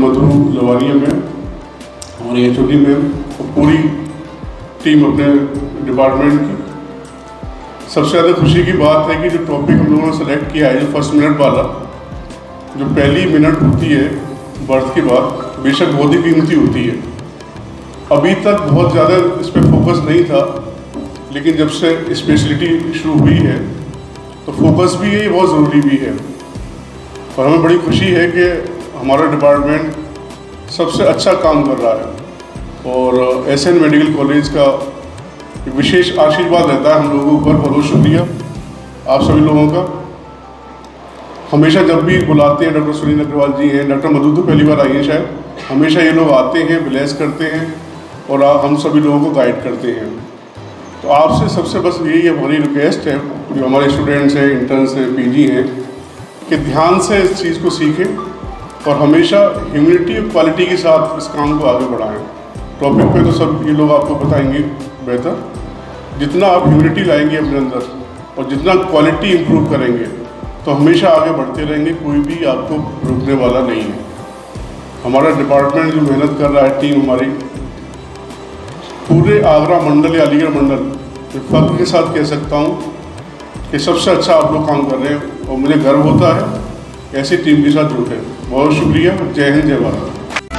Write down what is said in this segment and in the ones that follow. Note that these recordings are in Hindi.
मधु लवानिया मैम, हमारी HOD मैम और पूरी टीम अपने डिपार्टमेंट की। सबसे ज़्यादा खुशी की बात है कि जो टॉपिक हम लोगों ने सेलेक्ट किया है, जो फर्स्ट मिनट वाला, जो पहली मिनट होती है बर्थ के बाद, बेशक बहुत ही कीमती होती है। अभी तक बहुत ज़्यादा इस पर फोकस नहीं था, लेकिन जब से स्पेशलिटी शुरू हुई है तो फोकस भी है, ये बहुत ज़रूरी भी है। और हमें बड़ी खुशी है कि हमारा डिपार्टमेंट सबसे अच्छा काम कर रहा है और SN मेडिकल कॉलेज का विशेष आशीर्वाद रहता है हम लोगों पर। बहुत शुक्रिया आप सभी लोगों का। हमेशा जब भी बुलाते हैं, डॉक्टर सुनील अग्रवाल जी हैं, डॉक्टर मधु तो पहली बार आई हैं शायद, हमेशा ये लोग आते हैं, ब्लेस करते हैं और हम सभी लोगों को गाइड करते हैं। तो आपसे सबसे बस यही हमारी रिक्वेस्ट है, जो हमारे स्टूडेंट्स हैं, इंटर्न्स हैं, PG हैं, कि ध्यान से इस चीज़ को सीखें और हमेशा ह्यूमिलिटी और क्वालिटी के साथ इस काम को आगे बढ़ाएं। टॉपिक पे तो सब ये लोग आपको बताएंगे बेहतर। जितना आप ह्यूमिलिटी लाएंगे अपने अंदर और जितना क्वालिटी इम्प्रूव करेंगे तो हमेशा आगे बढ़ते रहेंगे, कोई भी आपको रोकने वाला नहीं है। हमारा डिपार्टमेंट जो मेहनत कर रहा है, टीम हमारी, पूरे आगरा मंडल या अलीगढ़ मंडल मैं फख्र के साथ कह सकता हूँ कि सबसे अच्छा आप लोग काम कर रहे हैं और मुझे गर्व होता है ऐसी टीम के साथ जुड़े। बहुत शुक्रिया। जय हिंद, जय भारत।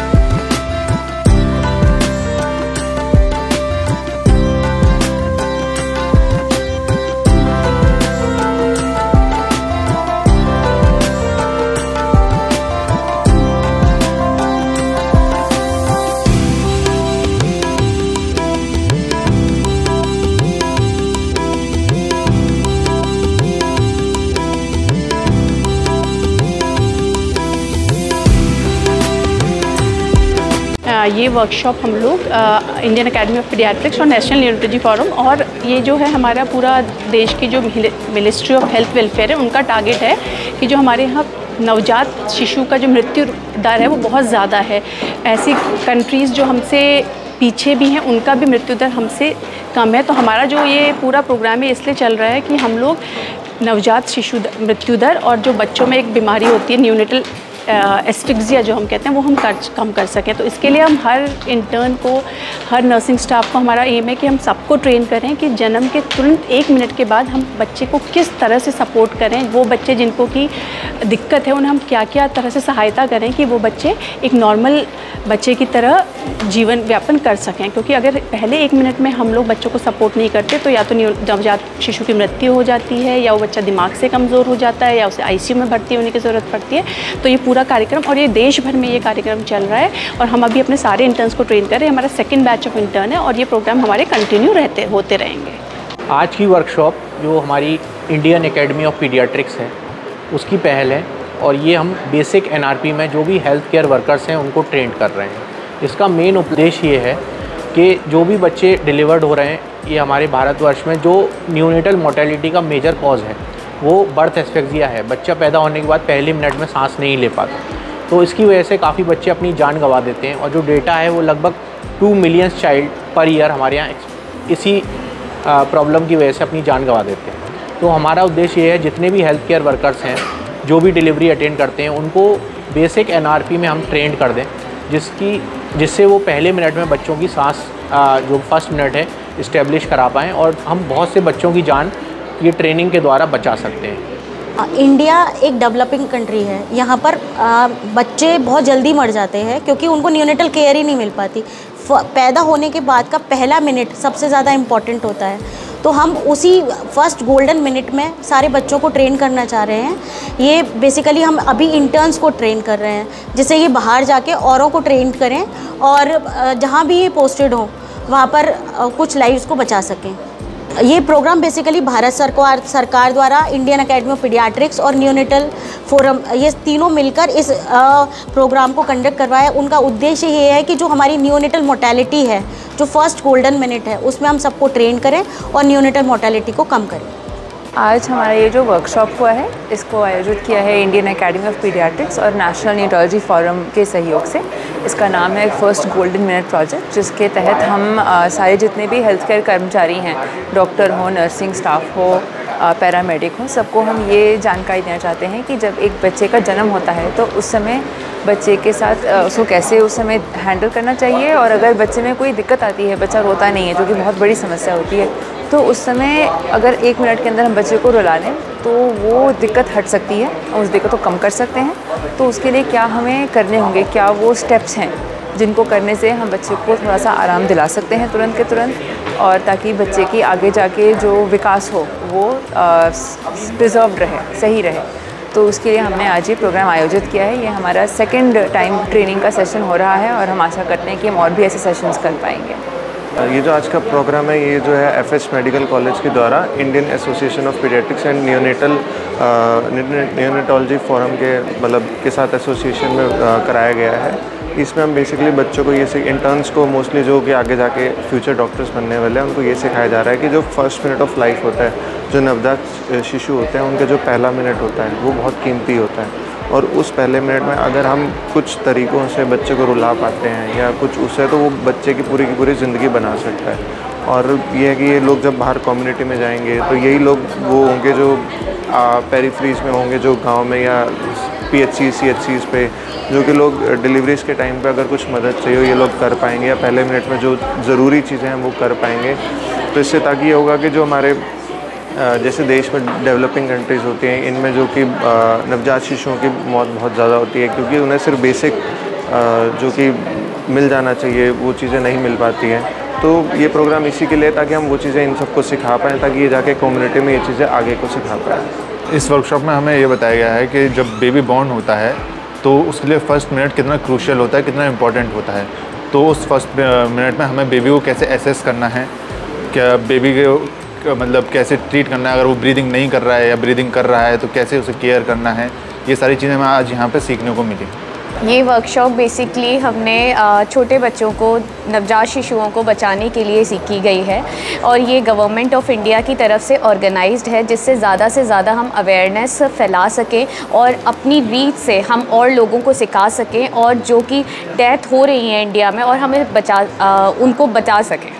ये वर्कशॉप हम लोग इंडियन एकेडमी ऑफ पीडियाट्रिक्स और नेशनल न्यूरोलॉजी फोरम, और ये जो है हमारा पूरा देश की जो मिनिस्ट्री ऑफ हेल्थ वेलफेयर है, उनका टारगेट है कि जो हमारे यहाँ नवजात शिशु का जो मृत्यु दर है वो बहुत ज़्यादा है। ऐसी कंट्रीज़ जो हमसे पीछे भी हैं उनका भी मृत्यु दर हमसे कम है। तो हमारा जो ये पूरा प्रोग्राम है इसलिए चल रहा है कि हम लोग नवजात शिशु मृत्यु दर और जो बच्चों में एक बीमारी होती है न्यूनेटल एस्फिक्सिया जो हम कहते हैं, वो हम कम कर सकें। तो इसके लिए हम हर इंटर्न को, हर नर्सिंग स्टाफ को, हमारा एम है कि हम सबको ट्रेन करें कि जन्म के तुरंत 1 मिनट के बाद हम बच्चे को किस तरह से सपोर्ट करें। वो बच्चे जिनको की दिक्कत है उन्हें हम क्या क्या तरह से सहायता करें कि वो बच्चे एक नॉर्मल बच्चे की तरह जीवन व्यापन कर सकें। क्योंकि अगर पहले 1 मिनट में हम लोग बच्चों को सपोर्ट नहीं करते तो या तो नवजात शिशु की मृत्यु हो जाती है, या वो बच्चा दिमाग से कमज़ोर हो जाता है, या उसे ICU में भर्ती होने की ज़रूरत पड़ती है। तो ये पूरा कार्यक्रम, और ये देश भर में ये कार्यक्रम चल रहा है और हम अभी अपने सारे इंटर्न्स को ट्रेन कर रहे हैं। हमारा 2nd बैच ऑफ इंटर्न है और ये प्रोग्राम हमारे कंटिन्यू होते रहेंगे। आज की वर्कशॉप जो हमारी इंडियन एकेडमी ऑफ पीडियाट्रिक्स है उसकी पहल है और ये हम बेसिक NRP में जो भी हेल्थ केयर वर्कर्स हैं उनको ट्रेन कर रहे हैं। इसका मेन उद्देश्य ये है कि जो भी बच्चे डिलीवर्ड हो रहे हैं, ये हमारे भारतवर्ष में जो न्यूनेटल मोर्टेलिटी का मेजर कॉज है वो बर्थ एस्फिक्सिया है। बच्चा पैदा होने के बाद पहले मिनट में सांस नहीं ले पाता, तो इसकी वजह से काफ़ी बच्चे अपनी जान गंवा देते हैं। और जो डेटा है वो लगभग 2 मिलियन चाइल्ड पर ईयर हमारे यहाँ इसी प्रॉब्लम की वजह से अपनी जान गंवा देते हैं। तो हमारा उद्देश्य ये है जितने भी हेल्थ केयर वर्कर्स हैं जो भी डिलीवरी अटेंड करते हैं उनको बेसिक NRP में हम ट्रेंड कर दें, जिससे वो पहले मिनट में बच्चों की सांस जो फर्स्ट मिनट है इस्टेब्लिश करा पाएँ और हम बहुत से बच्चों की जान ये ट्रेनिंग के द्वारा बचा सकते हैं। इंडिया एक डेवलपिंग कंट्री है। यहाँ पर बच्चे बहुत जल्दी मर जाते हैं क्योंकि उनको न्यूनेटल केयर ही नहीं मिल पाती। पैदा होने के बाद का पहला मिनट सबसे ज़्यादा इम्पॉर्टेंट होता है। तो हम उसी फर्स्ट गोल्डन मिनट में सारे बच्चों को ट्रेन करना चाह रहे हैं। ये बेसिकली हम अभी इंटर्न्स को ट्रेन कर रहे हैं, जिससे ये बाहर जाके औरों को ट्रेन करें और जहाँ भी ये पोस्टेड हों वहाँ पर कुछ लाइव्स को बचा सकें। ये प्रोग्राम बेसिकली भारत सरकार द्वारा इंडियन एकेडमी ऑफ पीडियाट्रिक्स और न्यूनेटल फोरम, ये तीनों मिलकर इस प्रोग्राम को कंडक्ट करवाया। उनका उद्देश्य ये है कि जो हमारी न्यूनेटल मोर्टेलिटी है, जो फर्स्ट गोल्डन मिनट है, उसमें हम सबको ट्रेन करें और न्यूनेटल मोर्टेलिटी को कम करें। आज हमारा ये जो वर्कशॉप हुआ है इसको आयोजित किया है इंडियन एकेडमी ऑफ पीडियाट्रिक्स और नेशनल न्यूरोलॉजी फोरम के सहयोग से। इसका नाम है फर्स्ट गोल्डन मिनट प्रोजेक्ट, जिसके तहत हम सारे जितने भी हेल्थ केयर कर्मचारी हैं, डॉक्टर हो, नर्सिंग स्टाफ हो, पैरामेडिक हों, सबको हम ये जानकारी देना चाहते हैं कि जब एक बच्चे का जन्म होता है तो उस समय बच्चे के साथ उसको कैसे उस समय हैंडल करना चाहिए, और अगर बच्चे में कोई दिक्कत आती है, बच्चा रोता नहीं है जो कि बहुत बड़ी समस्या होती है, तो उस समय अगर 1 मिनट के अंदर हम बच्चे को रुला लें तो वो दिक्कत हट सकती है और उस दिक्कत को कम कर सकते हैं। तो उसके लिए क्या हमें करने होंगे, क्या वो स्टेप्स हैं जिनको करने से हम बच्चे को थोड़ा सा आराम दिला सकते हैं तुरंत के तुरंत, और ताकि बच्चे की आगे जाके जो विकास हो वो प्रिजर्व रहे, सही रहे। तो उसके लिए हमने आज ये प्रोग्राम आयोजित किया है। ये हमारा 2nd टाइम ट्रेनिंग का सेशन हो रहा है और हम आशा करते हैं कि हम और भी ऐसे सेशंस कर पाएंगे। ये जो आज का प्रोग्राम है, ये जो है एफएस मेडिकल कॉलेज के द्वारा Indian association of paediatrics and neonatology forum के के साथ एसोसिएशन में कराया गया है। इसमें हम बेसिकली बच्चों को ये इंटर्न्स को मोस्टली जो कि आगे जाके फ्यूचर डॉक्टर्स बनने वाले हैं, उनको ये सिखाया जा रहा है कि जो फर्स्ट मिनट ऑफ लाइफ होता है, जो नवजात शिशु होते हैं, उनका जो पहला मिनट होता है वो बहुत कीमती होता है, और उस पहले मिनट में अगर हम कुछ तरीक़ों से बच्चे को रुला पाते हैं या कुछ उससे, तो वो बच्चे की पूरी ज़िंदगी बना सकता है। और ये है कि ये लोग जब बाहर कम्युनिटी में जाएंगे तो यही लोग वो होंगे जो पेरीफ्रीज में होंगे, जो गांव में या PHC CHCs पे जो कि लोग डिलीवरीज़ के टाइम पे अगर कुछ मदद चाहिए ये लोग कर पाएंगे, या पहले मिनट में जो ज़रूरी चीज़ें हैं वो कर पाएंगे। तो इससे ताकि ये होगा कि जो हमारे जैसे देश में डेवलपिंग कंट्रीज़ होती हैं, इनमें जो कि नवजात शिशुओं की मौत बहुत ज़्यादा होती है, क्योंकि उन्हें सिर्फ बेसिक जो कि मिल जाना चाहिए वो चीज़ें नहीं मिल पाती हैं। तो ये प्रोग्राम इसी के लिए ताकि हम वो चीज़ें इन सबको सिखा पाएँ, ताकि ये जाके कम्युनिटी में ये चीज़ें आगे को सिखा पाएँ। इस वर्कशॉप में हमें ये बताया गया है कि जब बेबी बॉर्न होता है तो उसके लिए फ़र्स्ट मिनट कितना क्रूशियल होता है, कितना इम्पोर्टेंट होता है। तो उस फर्स्ट मिनट में हमें बेबी को कैसे एसेस करना है, क्या बेबी के कैसे ट्रीट करना है, अगर वो ब्रीदिंग नहीं कर रहा है या ब्रीदिंग कर रहा है तो कैसे उसे केयर करना है, ये सारी चीज़ें हमें आज यहाँ पे सीखने को मिली। ये वर्कशॉप बेसिकली हमने छोटे बच्चों को, नवजात शिशुओं को बचाने के लिए सीखी गई है, और ये गवर्नमेंट ऑफ इंडिया की तरफ से ऑर्गेनाइज्ड है, जिससे ज़्यादा हम अवेयरनेस फैला सकें और अपनी रीच से हम और लोगों को सिखा सकें, और जो कि डेथ हो रही है इंडिया में और हमें उनको बचा सकें।